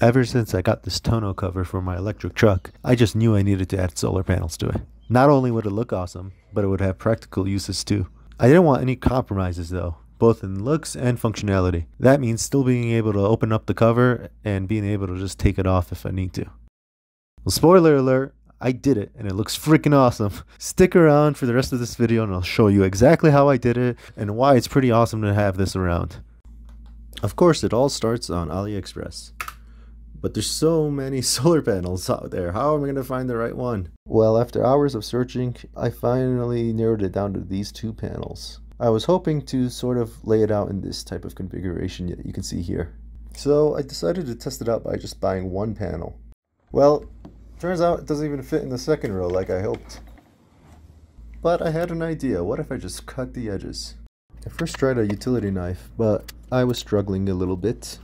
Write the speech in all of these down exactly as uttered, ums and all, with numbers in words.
Ever since I got this tonneau cover for my electric truck, I just knew I needed to add solar panels to it. Not only would it look awesome, but it would have practical uses too. I didn't want any compromises though, both in looks and functionality. That means still being able to open up the cover and being able to just take it off if I need to. Well, spoiler alert, I did it and it looks freaking awesome. Stick around for the rest of this video and I'll show you exactly how I did it and why it's pretty awesome to have this around. Of course, it all starts on AliExpress. But there's so many solar panels out there. How am I going to find the right one? Well, after hours of searching, I finally narrowed it down to these two panels. I was hoping to sort of lay it out in this type of configuration that you can see here. So I decided to test it out by just buying one panel. Well, turns out it doesn't even fit in the second row like I hoped. But I had an idea. What if I just cut the edges? I first tried a utility knife, but I was struggling a little bit.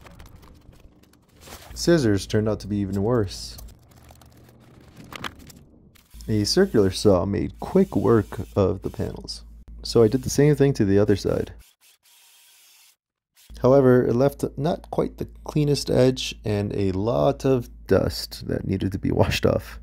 Scissors turned out to be even worse. A circular saw made quick work of the panels, so I did the same thing to the other side. However, it left not quite the cleanest edge and a lot of dust that needed to be washed off.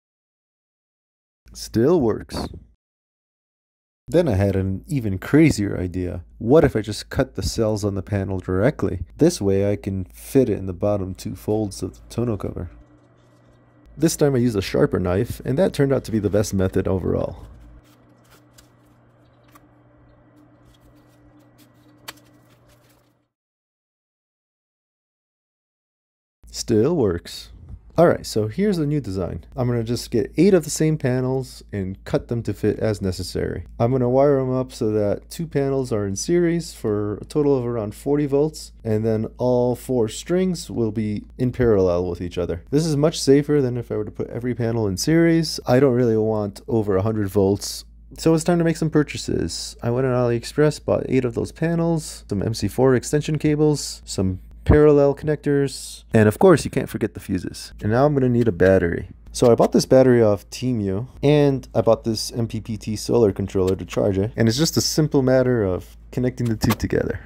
Still works. Then I had an even crazier idea. What if I just cut the cells on the panel directly? This way I can fit it in the bottom two folds of the tonneau cover. This time I used a sharper knife, and that turned out to be the best method overall. Still works. Alright, so here's the new design. I'm going to just get eight of the same panels and cut them to fit as necessary. I'm going to wire them up so that two panels are in series for a total of around forty volts, and then all four strings will be in parallel with each other. This is much safer than if I were to put every panel in series. I don't really want over one hundred volts. So it's time to make some purchases. I went on AliExpress, bought eight of those panels, some M C four extension cables, some parallel connectors, and of course you can't forget the fuses. And now I'm going to need a battery. So I bought this battery off Tonneau, and I bought this M P P T solar controller to charge it, and it's just a simple matter of connecting the two together.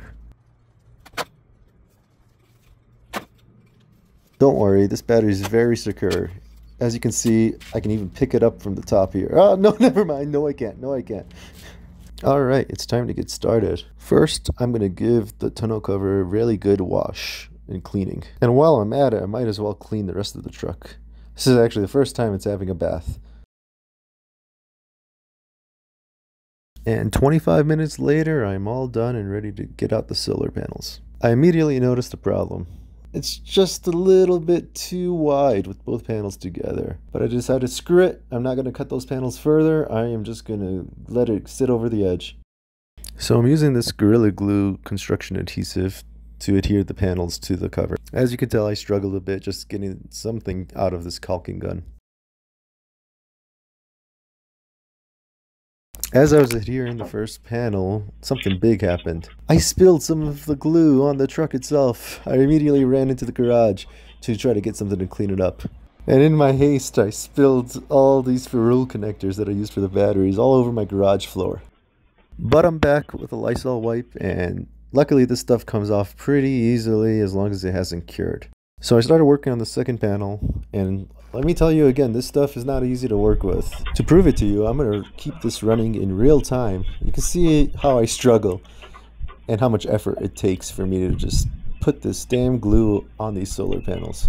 Don't worry, this battery is very secure. As you can see, I can even pick it up from the top here. Oh no, never mind, no I can't, no I can't. Alright, it's time to get started. First, I'm going to give the tonneau cover a really good wash and cleaning. And while I'm at it, I might as well clean the rest of the truck. This is actually the first time it's having a bath. And twenty-five minutes later, I'm all done and ready to get out the solar panels. I immediately noticed a problem. It's just a little bit too wide with both panels together. But I decided, screw it, I'm not going to cut those panels further. I am just going to let it sit over the edge. So I'm using this Gorilla Glue construction adhesive to adhere the panels to the cover. As you can tell, I struggled a bit just getting something out of this caulking gun. As I was adhering the first panel, something big happened. I spilled some of the glue on the truck itself. I immediately ran into the garage to try to get something to clean it up. And in my haste, I spilled all these ferrule connectors that I used for the batteries all over my garage floor. But I'm back with a Lysol wipe, and luckily this stuff comes off pretty easily as long as it hasn't cured. So I started working on the second panel, and let me tell you again, this stuff is not easy to work with. To prove it to you, I'm going to keep this running in real time. You can see how I struggle and how much effort it takes for me to just put this damn glue on these solar panels.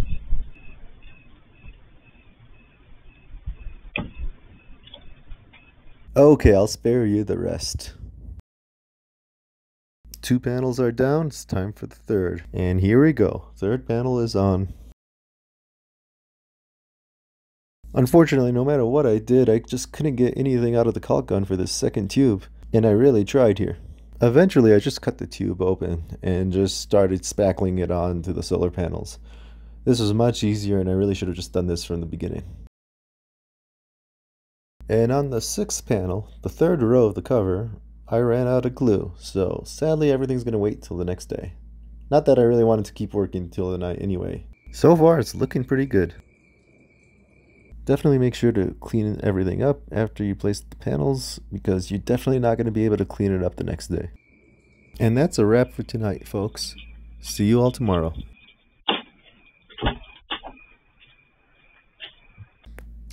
Okay, I'll spare you the rest. Two panels are down, it's time for the third. And here we go, third panel is on. Unfortunately, no matter what I did, I just couldn't get anything out of the caulk gun for this second tube, and I really tried here. Eventually, I just cut the tube open and just started spackling it onto the solar panels. This was much easier, and I really should have just done this from the beginning. And on the sixth panel, the third row of the cover, I ran out of glue, so sadly everything's going to wait till the next day. Not that I really wanted to keep working till the night anyway. So far, it's looking pretty good. Definitely make sure to clean everything up after you place the panels, because you're definitely not going to be able to clean it up the next day. And that's a wrap for tonight, folks. See you all tomorrow.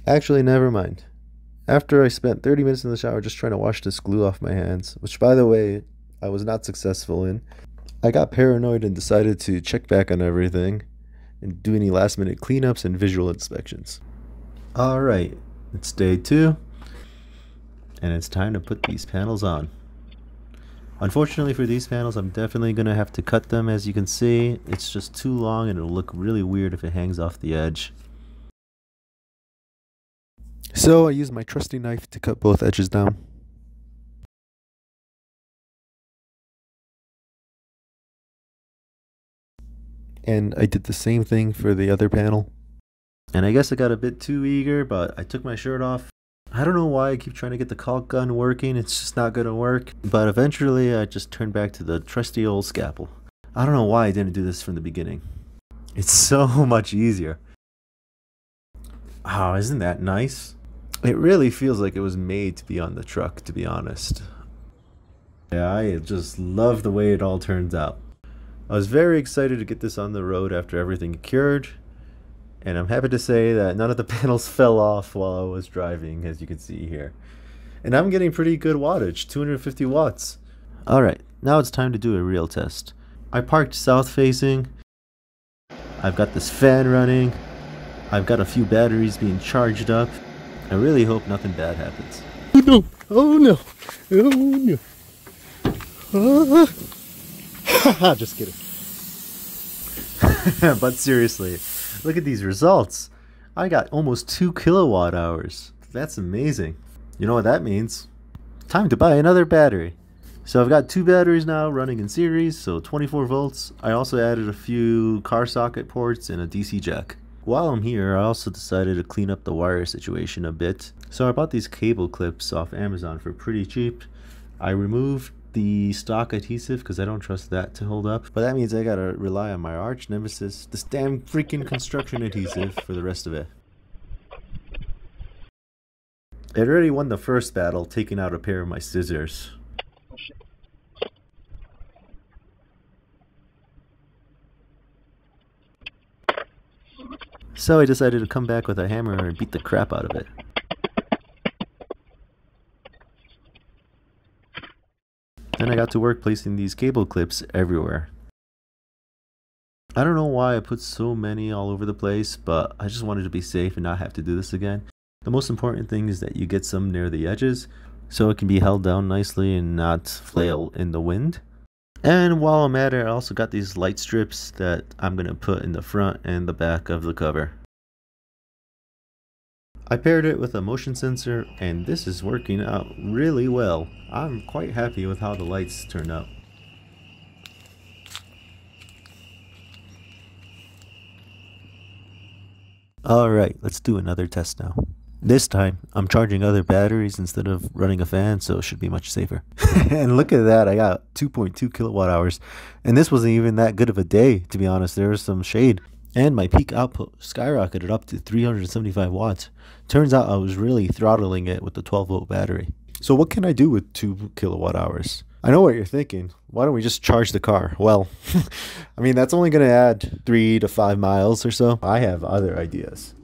Actually, never mind. After I spent thirty minutes in the shower just trying to wash this glue off my hands, which by the way, I was not successful in, I got paranoid and decided to check back on everything and do any last minute cleanups and visual inspections. Alright, it's day two, and it's time to put these panels on. Unfortunately for these panels, I'm definitely going to have to cut them. As you can see, it's just too long and it'll look really weird if it hangs off the edge. So I used my trusty knife to cut both edges down. And I did the same thing for the other panel. And I guess I got a bit too eager, but I took my shirt off. I don't know why I keep trying to get the caulk gun working, it's just not gonna work. But eventually I just turned back to the trusty old scalpel. I don't know why I didn't do this from the beginning. It's so much easier. Oh, isn't that nice? It really feels like it was made to be on the truck, to be honest. Yeah, I just love the way it all turns out. I was very excited to get this on the road after everything cured. And I'm happy to say that none of the panels fell off while I was driving, as you can see here. And I'm getting pretty good wattage, two hundred fifty watts. Alright, now it's time to do a real test. I parked south facing. I've got this fan running. I've got a few batteries being charged up. I really hope nothing bad happens. Oh no! Oh no! Oh no! Uh, just kidding. But seriously, look at these results. I got almost two kilowatt hours. That's amazing. You know what that means? Time to buy another battery. So I've got two batteries now running in series, so twenty-four volts. I also added a few car socket ports and a D C jack. While I'm here, I also decided to clean up the wire situation a bit. So I bought these cable clips off Amazon for pretty cheap. I removed the stock adhesive because I don't trust that to hold up. But that means I gotta rely on my arch nemesis, this damn freaking construction adhesive, for the rest of it. I already won the first battle, taking out a pair of my scissors. So I decided to come back with a hammer and beat the crap out of it. Then I got to work placing these cable clips everywhere. I don't know why I put so many all over the place, but I just wanted to be safe and not have to do this again. The most important thing is that you get some near the edges, so it can be held down nicely and not flail in the wind. And while I'm at it, I also got these light strips that I'm going to put in the front and the back of the cover. I paired it with a motion sensor, and this is working out really well. I'm quite happy with how the lights turned out. Alright, let's do another test now. This time, I'm charging other batteries instead of running a fan, so it should be much safer. And look at that, I got two point two kilowatt hours. And this wasn't even that good of a day, to be honest. There was some shade. And my peak output skyrocketed up to three hundred seventy-five watts. Turns out I was really throttling it with the twelve volt battery. So what can I do with two kilowatt hours? I know what you're thinking. Why don't we just charge the car? Well, I mean, that's only going to add three to five miles or so. I have other ideas.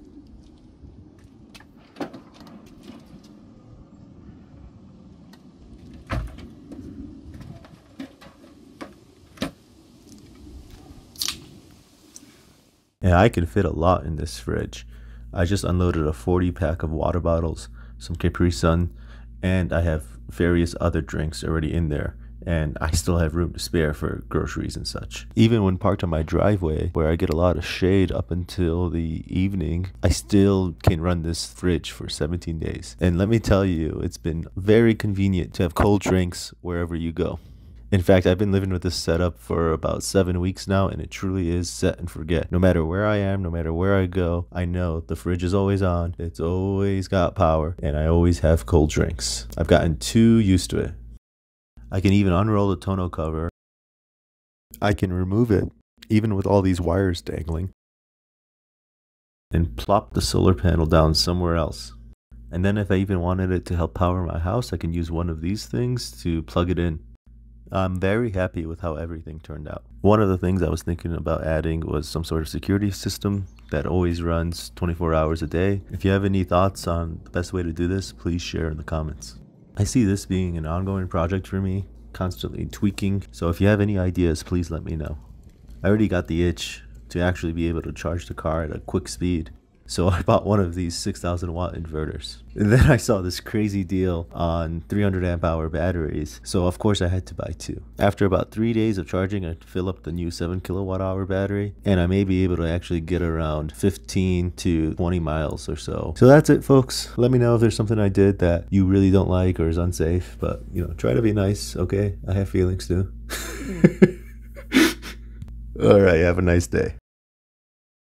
Yeah, I can fit a lot in this fridge. I just unloaded a forty pack of water bottles, some Capri Sun, and I have various other drinks already in there. And I still have room to spare for groceries and such. Even when parked on my driveway, where I get a lot of shade up until the evening, I still can run this fridge for seventeen days. And let me tell you, it's been very convenient to have cold drinks wherever you go. In fact, I've been living with this setup for about seven weeks now, and it truly is set and forget. No matter where I am, no matter where I go, I know the fridge is always on, it's always got power, and I always have cold drinks. I've gotten too used to it. I can even unroll the tonneau cover. I can remove it, even with all these wires dangling, and plop the solar panel down somewhere else. And then if I even wanted it to help power my house, I can use one of these things to plug it in. I'm very happy with how everything turned out. One of the things I was thinking about adding was some sort of security system that always runs twenty-four hours a day. If you have any thoughts on the best way to do this, please share in the comments. I see this being an ongoing project for me, constantly tweaking, so if you have any ideas, please let me know. I already got the itch to actually be able to charge the car at a quick speed, so I bought one of these six thousand watt inverters. And then I saw this crazy deal on three hundred amp hour batteries, so of course I had to buy two. After about three days of charging, I fill up the new seven kilowatt hour battery, and I may be able to actually get around fifteen to twenty miles or so. So that's it, folks. Let me know if there's something I did that you really don't like or is unsafe, but you know, try to be nice, okay? I have feelings too. All right, have a nice day.